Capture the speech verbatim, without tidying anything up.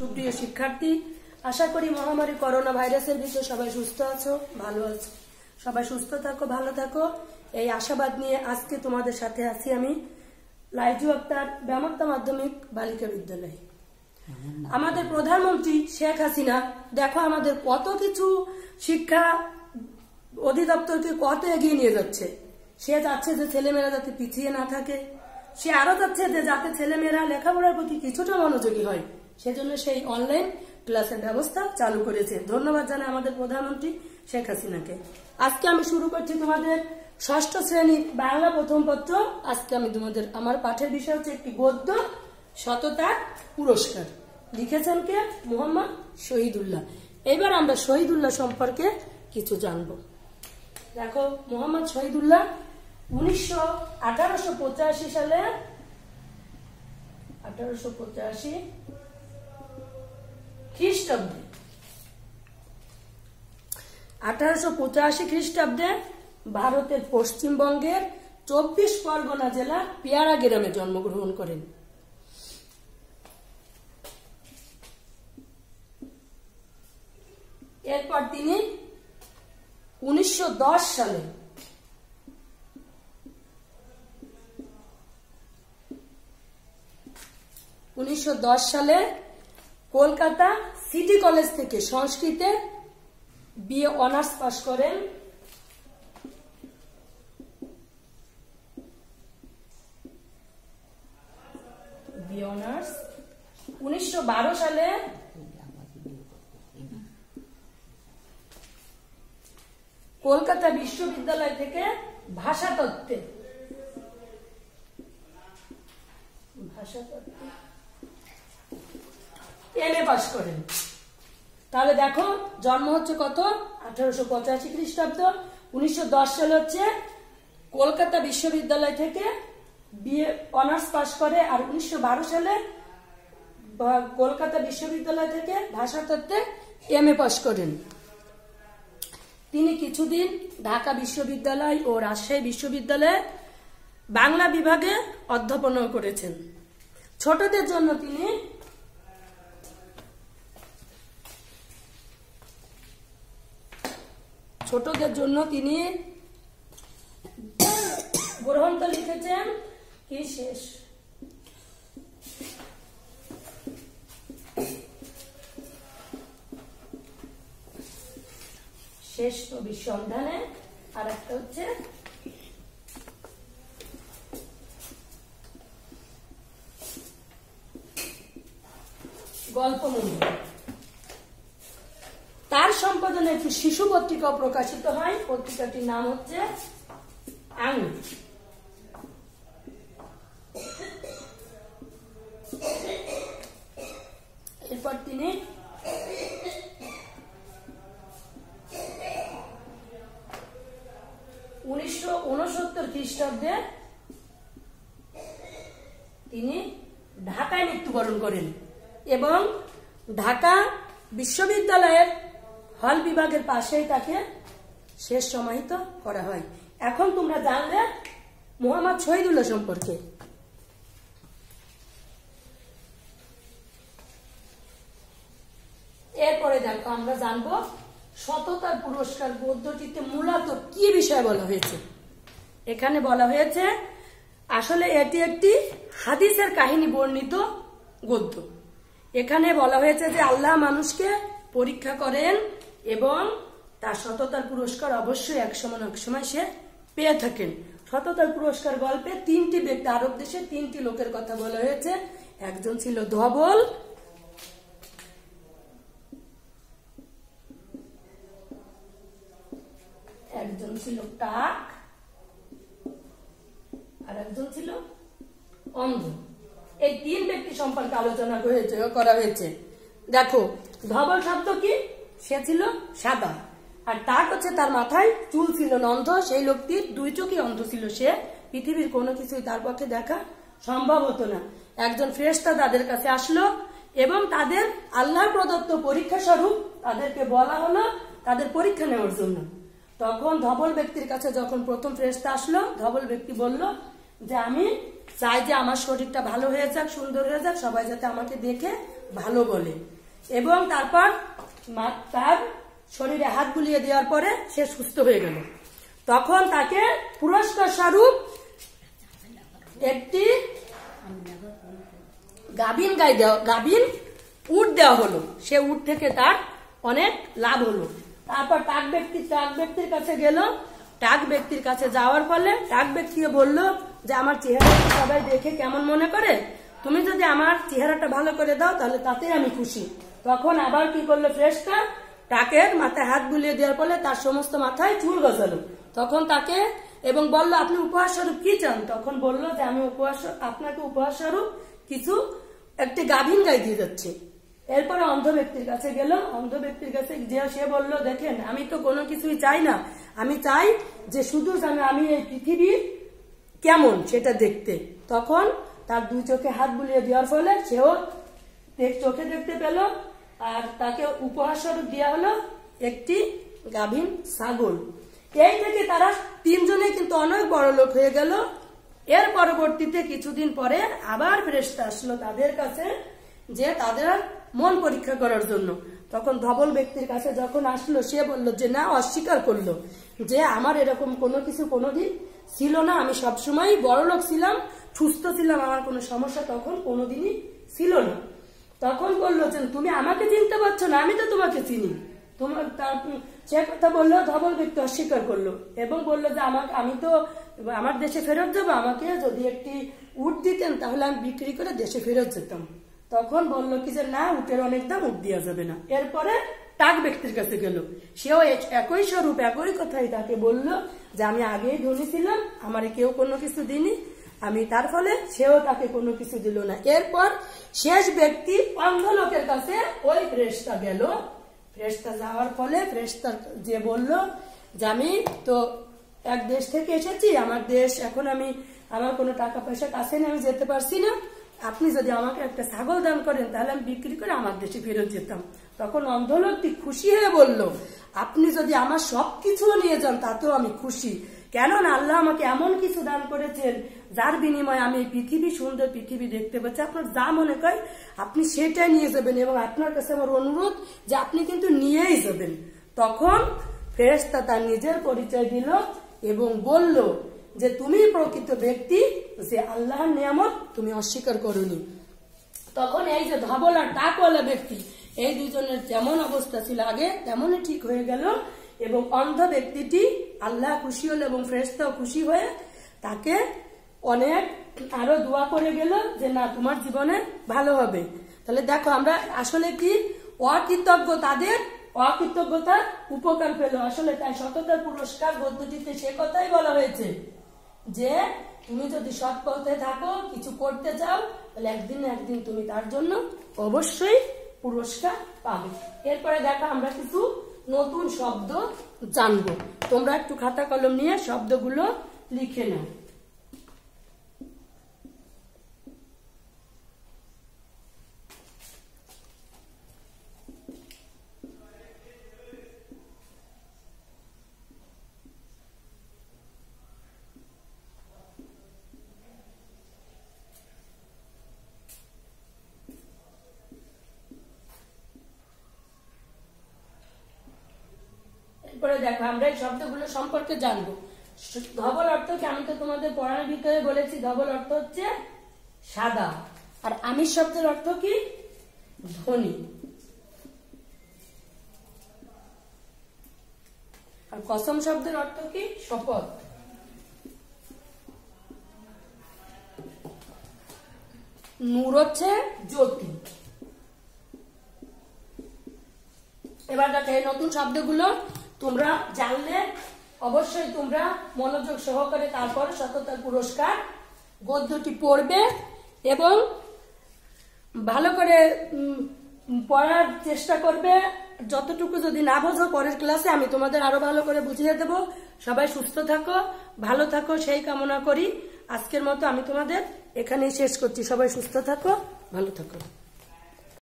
সুপ্রিয় শিক্ষার্থী, আশা করি মহামারী করোনা ভাইরাসের ভিতরে সবাই সুস্থ আছো, ভালো আছো। সবাই সুস্থ থাকো, ভালো থাকো, এই আশাবাদ নিয়ে আজকে তোমাদের সাথে আছি আমি, লাইজু আক্তার, ব্যামত্তা মাধ্যমিক বালিকা বিদ্যালয়। আমাদের প্রধানমন্ত্রী শেখ হাসিনা দেখো আমাদের কত কিছু শিক্ষা অধিদপ্তরকে কত এগিয়ে নিয়ে যাচ্ছে। সে চাচ্ছে যে ছেলেমেয়েরা যাতে পিছিয়ে না থাকে, সে আরো চাচ্ছে যে যাতে ছেলেমেয়েরা লেখাপড়ার প্রতি কিছুটা মনোযোগী হয়, সেজন্য সেই অনলাইন ক্লাসের ব্যবস্থা চালু করেছে। ধন্যবাদ জানাই আমাদের প্রধানমন্ত্রী শেখ হাসিনাকে। আজকে আমি শুরু করছি তোমাদের ষষ্ঠ শ্রেণীর বাংলা প্রথম পত্র। আজকে আমি তোমাদের আমার পাঠের বিষয় হচ্ছে একটি গদ্য, সততার পুরস্কার। লিখেছেন কে? মোহাম্মদ শহীদুল্লাহ। এবার আমরা শহীদুল্লাহ সম্পর্কে কিছু জানবো। দেখো, মোহাম্মদ শহীদুল্লাহ উনিশশো আঠারোশো পঁচাশি সালে আঠারোশো পঁচাশি খ্রিস্টাব্দে আঠারোশো পঁচাশি খ্রিস্টাব্দে ভারতের পশ্চিমবঙ্গের চব্বিশ পরগনা জেলার পেয়ারা গ্রামে জন্মগ্রহণ করেন। এরপর তিনি উনিশশো দশ সালে উনিশশো দশ সালে কলকাতা সিটি কলেজ থেকে সংস্কৃতে বিএ অনার্স পাশ করেন। বিএ অনার্স উনিশশো বারো সালে কলকাতা বিশ্ববিদ্যালয় থেকে ভাষাতত্ত্বে ভাষাতত্ত্বে এম এ পাশ করেন। তাহলে দেখো, জন্ম হচ্ছে কত? আঠারোশো পঁচাশি খ্রিস্টাব্দ। উনিশশো দশ সালে হচ্ছে কলকাতা বিশ্ববিদ্যালয় থেকে বিএ অনার্স পাশ করে, আর উনিশশো বারো সালে কলকাতা বিশ্ববিদ্যালয় থেকে ভাষাতত্ত্বে এম এ পাশ করেন। তিনি কিছুদিন ঢাকা বিশ্ববিদ্যালয় ও রাজশাহী বিশ্ববিদ্যালয়ে বাংলা বিভাগে অধ্যাপনা করেছেন। ছোটদের জন্য তিনি ছোটদের জন্য তিনি গ্রন্থ লিখেছেন কি শেষ শেষ কবির সন্ধানে, আর একটা হচ্ছে গল্পমঞ্জুরি। তার সম্পাদনে একটি শিশু পত্রিকাও প্রকাশিত হয়। পত্রিকাটির নাম হচ্ছে আঙুর। এরপর তিনি উনিশশো উনসত্তর খ্রিস্টাব্দে তিনি ঢাকায় মৃত্যুবরণ করেন এবং ঢাকা বিশ্ববিদ্যালয়ের হল বিভাগের পাশেই তাকে শেষ সমাহিত করা হয়। এখন তোমরা জানলে মোহাম্মদ শহীদুল্লাহ সম্পর্কে। এরপরে দেখো, আমরা জানবো সততার পুরস্কার গদ্যটিতে মূলত কি বিষয় বলা হয়েছে। এখানে বলা হয়েছে, আসলে এটি একটি হাদিসের কাহিনী বর্ণিত গদ্য। এখানে বলা হয়েছে যে আল্লাহ মানুষকে পরীক্ষা করেন এবং তার সততার পুরস্কার অবশ্যই এক সময় এক সময় সে পেয়ে থাকেন। সততার পুরস্কার গল্পে তিনটি ব্যক্তি, আরব দেশে তিনটি লোকের কথা বলা হয়েছে। একজন ছিল ধবল, একজন ছিল টাক, আর একজন ছিল অন্ধ। এই তিন ব্যক্তি সম্পর্কে আলোচনা করা হয়েছে। দেখো, ধবল শব্দ কি? সে ছিল সাদা। আর টাক হচ্ছে তার মাথায় চুল ছিল না, অন্ধ। সেই লোকটির দুই চোখই অন্ধ ছিল। সে পৃথিবীর কোনো কিছুই তার পক্ষে দেখা সম্ভব হতো না। একজন ফেরেশতা তাদের কাছে আসলো এবং তাদের আল্লাহ প্রদত্ত পরীক্ষা স্বরূপ তাদেরকে বলা হলো তাদের পরীক্ষা নেওয়ার জন্য। তখন ধবল ব্যক্তির কাছে যখন প্রথম ফেরেশতা আসলো, ধবল ব্যক্তি বলল যে আমি চাই যে আমার শরীরটা ভালো হয়ে যাক, সুন্দর হয়ে যাক, সবাই যাতে আমাকে দেখে ভালো বলে। এবং তারপর তার শরীরে হাত বুলিয়ে দেওয়ার পরে সে সুস্থ হয়ে গেল। তখন তাকে পুরস্কার স্বরূপ একটি গাভীন গাই দেওয়া গাভীন উট দেওয়া হলো। সে উট থেকে তার অনেক লাভ হলো। তারপর টাক ব্যক্তি টাক ব্যক্তির কাছে গেল। টাক ব্যক্তির কাছে যাওয়ার ফলে টাক ব্যক্তিকে বলল যে আমার চেহারাটা সবাই দেখে কেমন মনে করে, তুমি যদি আমার চেহারাটা ভালো করে দাও তাহলে তাতে আমি খুশি। তখন আবার কি করলো ফেরেশতা, টাকের মাথায় হাত বুলিয়ে দেওয়ার ফলে তার সমস্ত মাথায় চুল গজালো। তখন তাকে এবং বলল আপনি উপহার স্বরূপ কি চান? তখন বলল যে আমি উপহার আপনাকে উপহার স্বরূপ কিছু একটি গাভীন গাই দিয়ে যাচ্ছি। এরপরে অন্ধ ব্যক্তির কাছে গেল। অন্ধ ব্যক্তির কাছে যে সে বলল দেখেন আমি তো কোনো কিছুই চাই না, আমি চাই যে শুধু জানো আমি এই পৃথিবী কেমন সেটা দেখতে। তখন তার দুই চোখে হাত বুলিয়ে দেওয়ার ফলে সেও চোখে দেখতে পেল। আর তাকে উপহার স্বরূপ দেওয়া হলো একটি গাভীন ছাগল। এই থেকে তারা তিনজনে কিন্তু অনেক বড় লোক হয়ে গেল। এর পরবর্তীতে কিছুদিন পরে আবার ফেরেশতা আসলো তাদের কাছে যে তাদের মন পরীক্ষা করার জন্য। তখন ধবল ব্যক্তির কাছে যখন আসলো সে বলল যে না, অস্বীকার করলো যে আমার এরকম কোনো কিছু কোনোদিন ছিল না, আমি সবসময় বড় লোক ছিলাম, সুস্থ ছিলাম, আমার কোনো সমস্যা তখন কোনোদিনই ছিল না। তখন বললো যে তুমি আমাকে চিনতে পারছো না, আমি তো তোমাকে চিনি। তোমার তার সে কথা বললো, ধবল ব্যক্তি অস্বীকার করলো এবং বললো যে আমাকে আমি তো আমার দেশে ফেরত যাবো, আমাকে যদি একটি উট দিতেন তাহলে আমি বিক্রি করে দেশে ফেরত যেতাম। তখন বললো কি যে না, উটের অনেক দাম, উট দেওয়া যাবে না। এরপরে টাক ব্যক্তির কাছে গেল। সেও একই স্বরূপ একই কথাই তাকে বলল যে আমি আগেই ধনী ছিলাম, আমার কেউ কোনো কিছু দিনি আমি, তার ফলে সেও তাকে কোনো কিছু দিল না। এরপর শেষ ব্যক্তি অন্ধ লোকের কাছে ওই ফেরেশতা গেল। ফেরেশতা যাওয়ার ফলে ফেরেশতা যে বলল যে আমি তো এক দেশ থেকে এসেছি, আমার দেশ এখন আমি আমার কোনো টাকা পয়সা কাছে নেই, আমি যেতে পারছি না, আপনি যদি আমাকে একটা ছাগল দান করেন তাহলে আমি বিক্রি করে আমার দেশে ফেরত যেতাম। তখন অন্ধ লোকটি খুশি হয়ে বলল আপনি যদি আমার সবকিছু নিয়ে যান তাতেও আমি খুশি, কেননা আল্লাহ আমাকে এমন কিছু দান করেছেন যার বিনিময়ে আমি এই পৃথিবী, সুন্দর পৃথিবী দেখতে পাচ্ছি। আপনার যা মনে করে আপনি সেটাই নিয়ে যাবেন এবং আপনার কাছে আমার অনুরোধ যে আপনি কিন্তু নিয়েই যাবেন। তখন ফেরেশতা তার নিজের পরিচয় দিল এবং বলল যে তুমি প্রকৃত ব্যক্তি যে আল্লাহর নিয়ামত তুমি অস্বীকার করোনি। তখন এই যে ধবল আর টাকওয়ালা ব্যক্তি এই দুজনের যেমন অবস্থা ছিল আগে তেমনই ঠিক হয়ে গেল এবং অন্ধ ব্যক্তিটি আল্লাহ খুশি হলো এবং ফেরেশতাও খুশি হয়ে তাকে অনেক আরো দোয়া করে গেল যে না তোমার জীবনে ভালো হবে। তাহলে দেখো আমরা আসলে কি অকৃতজ্ঞ তাদের অকৃতজ্ঞতার উপকার পেল। আসলে তাই সততার পুরস্কার পদ্ধতিতে সে কথাই বলা হয়েছে যে তুমি যদি সৎ পথে থাকো, কিছু করতে চাও, তাহলে একদিন না একদিন তুমি তার জন্য অবশ্যই পুরস্কার পাবে। এরপরে দেখো আমরা কিছু নতুন শব্দ জানবো। তোমরা একটু খাতা কলম নিয়ে শব্দগুলো লিখে নাও। এরপরে দেখো আমরা এই শব্দগুলো সম্পর্কে জানবো। ধবল অর্থ কি? আমি তো তোমাদের পড়ানোর ভিতরে বলেছি ধবল অর্থ হচ্ছে সাদা। আর আমিষ শব্দের অর্থ কি? ধনী। আর কসম শব্দের অর্থ কি? শপথ। নূর হচ্ছে জ্যোতি। এবার দেখো এই নতুন শব্দগুলো তোমরা জানলে অবশ্যই তোমরা মনোযোগ সহকারে তারপর সততার পুরস্কার গদ্যটি পড়বে এবং ভালো করে পড়ার চেষ্টা করবে। যতটুকু যদি না বোঝো পরের ক্লাসে আমি তোমাদের আরো ভালো করে বুঝিয়ে দেব। সবাই সুস্থ থাকো, ভালো থাকো সেই কামনা করি। আজকের মতো আমি তোমাদের এখানেই শেষ করছি। সবাই সুস্থ থাকো, ভালো থাকো।